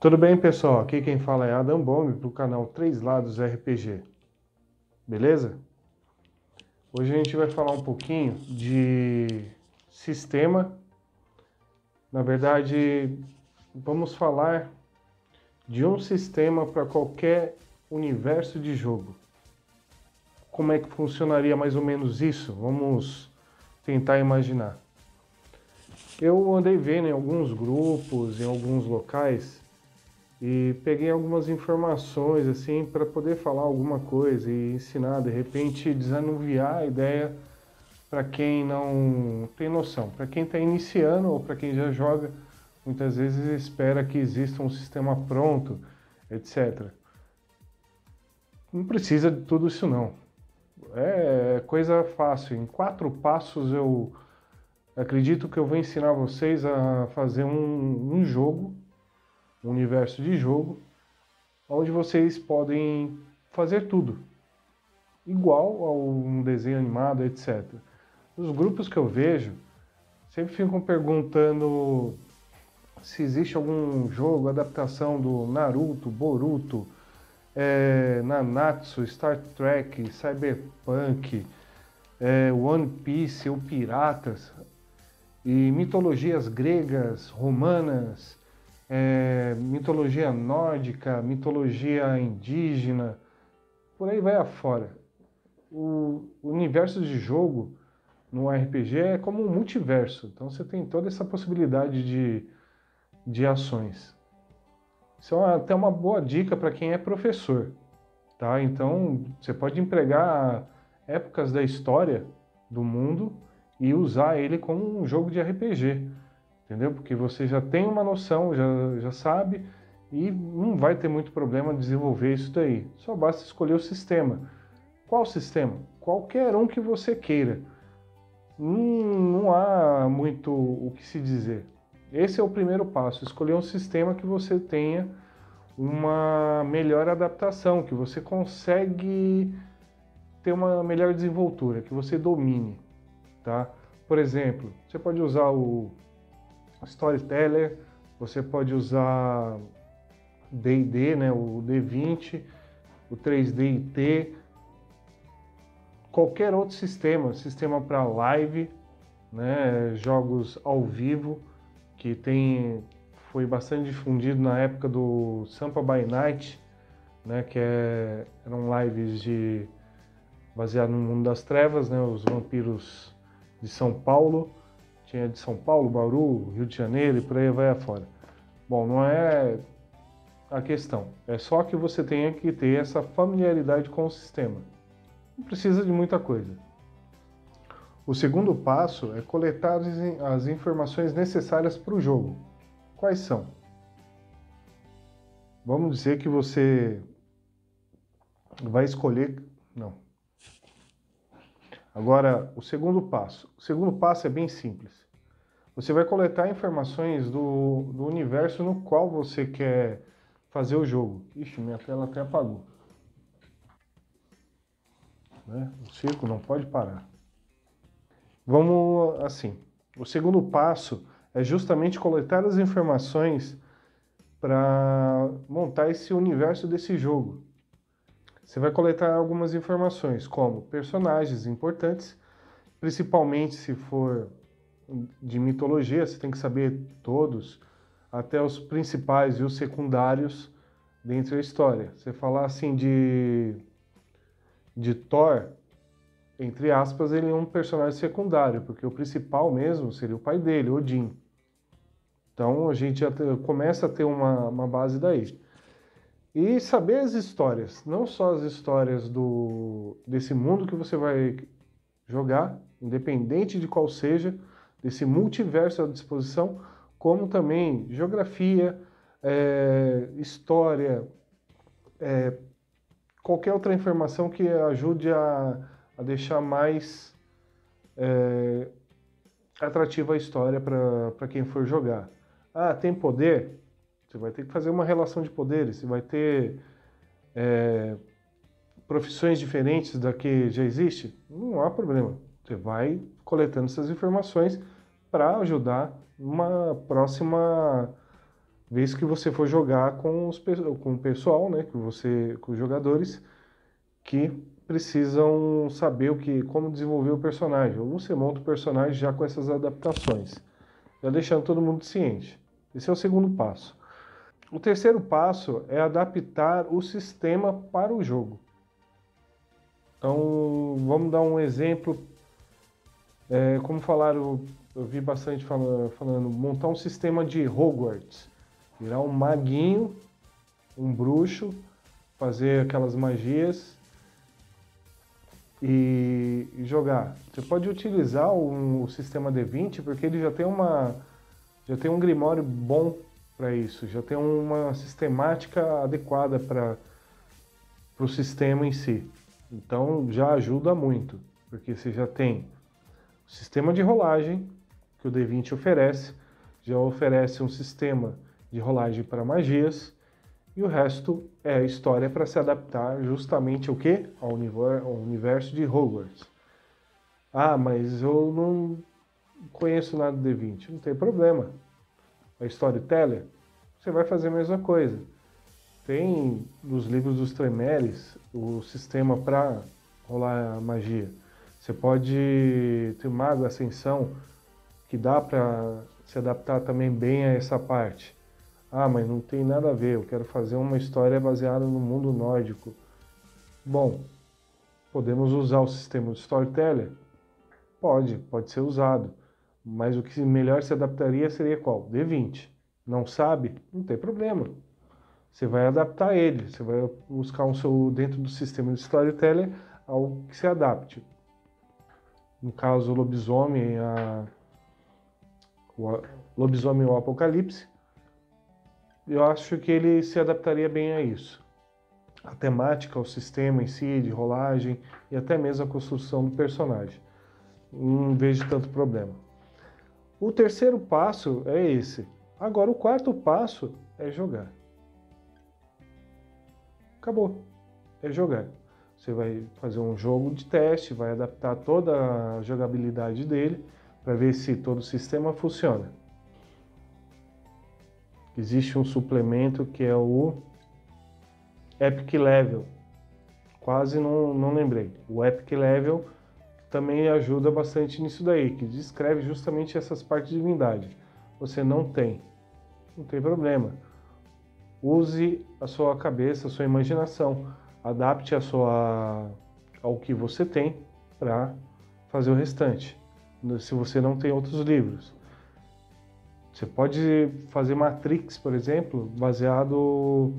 Tudo bem, pessoal? Aqui quem fala é Adam Bombe para o canal Três Lados RPG. Beleza? Hoje a gente vai falar um pouquinho de sistema. Na verdade, vamos falar de um sistema para qualquer universo de jogo. Como é que funcionaria mais ou menos isso? Vamos tentar imaginar. Eu andei vendo em alguns grupos, em alguns locais, e peguei algumas informações assim para poder falar alguma coisa e ensinar, de repente desanuviar a ideia para quem não tem noção. Para quem está iniciando ou para quem já joga, muitas vezes espera que exista um sistema pronto, etc. Não precisa de tudo isso não. É coisa fácil. Em 4 passos eu acredito que eu vou ensinar vocês a fazer um jogo, um universo de jogo, onde vocês podem fazer tudo, igual a um desenho animado, etc. Os grupos que eu vejo sempre ficam perguntando se existe algum jogo, adaptação do Naruto, Boruto, Nanatsu, Star Trek, Cyberpunk, One Piece ou Piratas, e mitologias gregas, romanas, mitologia nórdica, mitologia indígena, por aí vai afora. O universo de jogo no RPG é como um multiverso, então você tem toda essa possibilidade de ações. Isso é até uma boa dica para quem é professor, tá? Então você pode empregar épocas da história do mundo e usar ele como um jogo de RPG, entendeu? Porque você já tem uma noção, já sabe, e não vai ter muito problema desenvolver isso daí. Só basta escolher o sistema. Qual sistema? Qualquer um que você queira. Não há muito o que se dizer. Esse é o primeiro passo, escolher um sistema que você tenha uma melhor adaptação, que você consegue ter uma melhor desenvoltura, que você domine, tá? Por exemplo, você pode usar o Storyteller, você pode usar D&D, né, o D20, o 3D IT, qualquer outro sistema para live, né, jogos ao vivo, que foi bastante difundido na época do Sampa by Night, né, que eram lives baseado no mundo das trevas, né, os vampiros de São Paulo, tinha de São Paulo, Bauru, Rio de Janeiro e por aí vai afora. Bom, não é a questão, é só que você tenha que ter essa familiaridade com o sistema. Não precisa de muita coisa. O segundo passo é coletar as informações necessárias para o jogo. Quais são? Vamos dizer que você vai escolher... Não. Agora, o segundo passo. O segundo passo é bem simples. Você vai coletar informações do universo no qual você quer fazer o jogo. Ixi, minha tela até apagou. Né? O circo não pode parar. Vamos assim. O segundo passo é justamente coletar as informações para montar esse universo desse jogo. Você vai coletar algumas informações, como personagens importantes, principalmente se for de mitologia, você tem que saber todos, até os principais e os secundários dentro da história. Você falar assim de Thor, entre aspas, ele é um personagem secundário, porque o principal mesmo seria o pai dele, Odin. Então a gente já começa a ter uma base daí. E saber as histórias, não só as histórias desse mundo que você vai jogar, independente de qual seja, desse multiverso à disposição, como também geografia, história, qualquer outra informação que ajude a deixar mais atrativa a história para quem for jogar. Ah, tem poder? Você vai ter que fazer uma relação de poderes, você vai ter profissões diferentes da que já existe? Não há problema. Você vai coletando essas informações para ajudar uma próxima vez que você for jogar com o pessoal, né, com os jogadores que precisam saber como desenvolver o personagem. Ou você monta o personagem já com essas adaptações, já deixando todo mundo ciente. Esse é o segundo passo. O terceiro passo é adaptar o sistema para o jogo. Então, vamos dar um exemplo. Como falaram, eu vi bastante falando, montar um sistema de Hogwarts. Virar um maguinho, um bruxo, fazer aquelas magias e jogar. Você pode utilizar o sistema D20 porque ele já tem um grimório bom para isso, já tem uma sistemática adequada para o sistema em si. Então já ajuda muito, porque você já tem o sistema de rolagem que o D20 oferece, já oferece um sistema de rolagem para magias, e o resto é história para se adaptar justamente ao quê? Ao universo de Hogwarts. Ah, mas eu não conheço nada do D20. Não tem problema. A Storyteller, você vai fazer a mesma coisa. Tem nos livros dos Tremeres o sistema para rolar a magia. Você pode ter Mago Ascensão, que dá para se adaptar também bem a essa parte. Ah, mas não tem nada a ver, eu quero fazer uma história baseada no mundo nórdico. Bom, podemos usar o sistema de Storyteller? Pode ser usado. Mas o que melhor se adaptaria seria qual? D20. Não sabe? Não tem problema. Você vai adaptar ele, você vai buscar dentro do sistema de Storyteller algo que se adapte. No caso, o Lobisomem ou Apocalipse, eu acho que ele se adaptaria bem a isso. A temática, o sistema em si, de rolagem e até mesmo a construção do personagem. Não vejo tanto problema. O terceiro passo é esse. Agora, o quarto passo é jogar. Acabou. É jogar. Você vai fazer um jogo de teste, vai adaptar toda a jogabilidade dele para ver se todo o sistema funciona. Existe um suplemento que é o Epic Level. Quase não lembrei. O Epic Level também ajuda bastante nisso daí, que descreve justamente essas partes de divindade. Você não tem problema. Use a sua cabeça, a sua imaginação. Adapte ao que você tem para fazer o restante. Se você não tem outros livros. Você pode fazer Matrix, por exemplo, baseado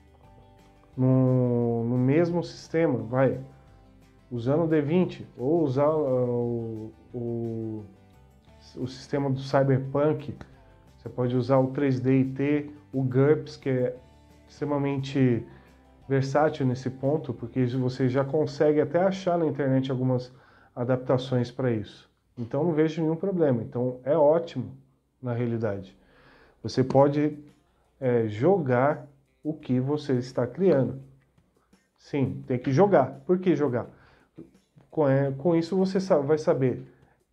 no mesmo sistema, usando o D20, ou usar o sistema do Cyberpunk. Você pode usar o 3D&T, o GURPS, que é extremamente versátil nesse ponto, porque você já consegue até achar na internet algumas adaptações para isso. Então não vejo nenhum problema. Então é ótimo, na realidade. Você pode jogar o que você está criando. Sim, tem que jogar. Por que jogar? Com isso você vai saber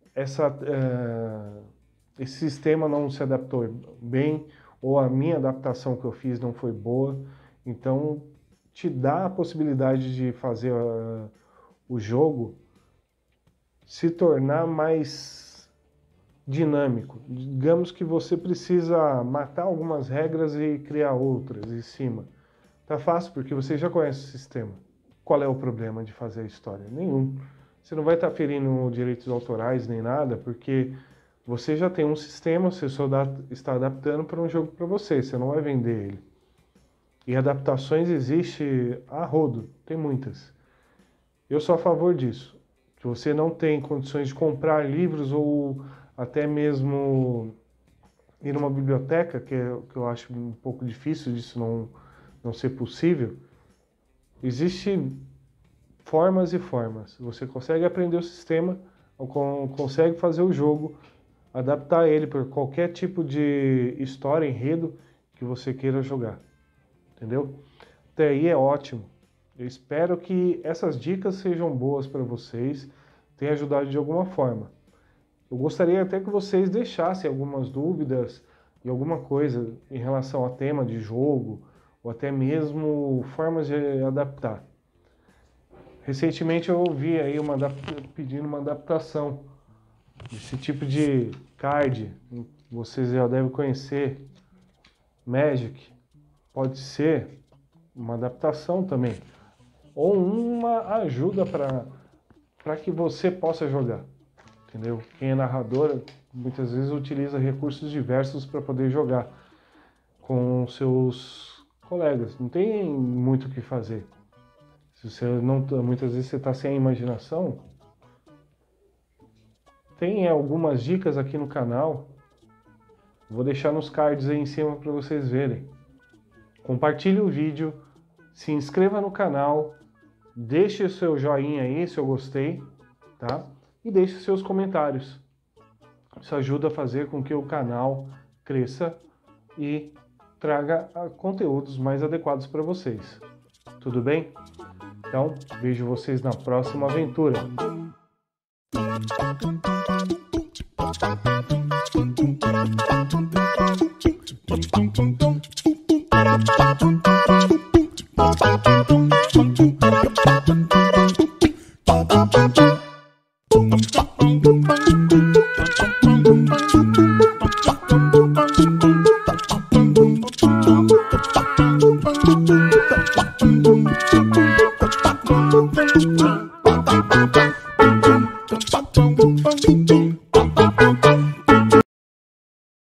esse sistema não se adaptou bem, ou a minha adaptação que eu fiz não foi boa. Então te dá a possibilidade de fazer o jogo se tornar mais dinâmico. Digamos que você precisa matar algumas regras e criar outras em cima. Tá fácil porque você já conhece o sistema. Qual é o problema de fazer a história? Nenhum. Você não vai estar ferindo direitos autorais nem nada, porque você já tem um sistema, você só está adaptando para um jogo para você não vai vender ele. E adaptações existe a rodo, tem muitas. Eu sou a favor disso. Se você não tem condições de comprar livros ou até mesmo ir numa biblioteca, que eu acho um pouco difícil disso não ser possível, existem formas e formas. Você consegue aprender o sistema, ou consegue fazer o jogo, adaptar ele para qualquer tipo de história, enredo que você queira jogar. Entendeu? Até aí é ótimo. Eu espero que essas dicas sejam boas para vocês, tenham ajudado de alguma forma. Eu gostaria até que vocês deixassem algumas dúvidas, e alguma coisa em relação a tema de jogo, ou até mesmo formas de adaptar. Recentemente eu ouvi aí pedindo uma adaptação desse tipo de card. Vocês já devem conhecer Magic. Pode ser uma adaptação também, ou uma ajuda para que você possa jogar, entendeu? Quem é narrador muitas vezes utiliza recursos diversos para poder jogar com seus colegas. Não tem muito o que fazer. Se você não, muitas vezes você está sem a imaginação, tem algumas dicas aqui no canal. Vou deixar nos cards aí em cima para vocês verem. Compartilhe o vídeo, se inscreva no canal, deixe o seu joinha aí se eu gostei, tá? E deixe seus comentários. Isso ajuda a fazer com que o canal cresça e traga conteúdos mais adequados para vocês. Tudo bem? Então, vejo vocês na próxima aventura. Dum dum dum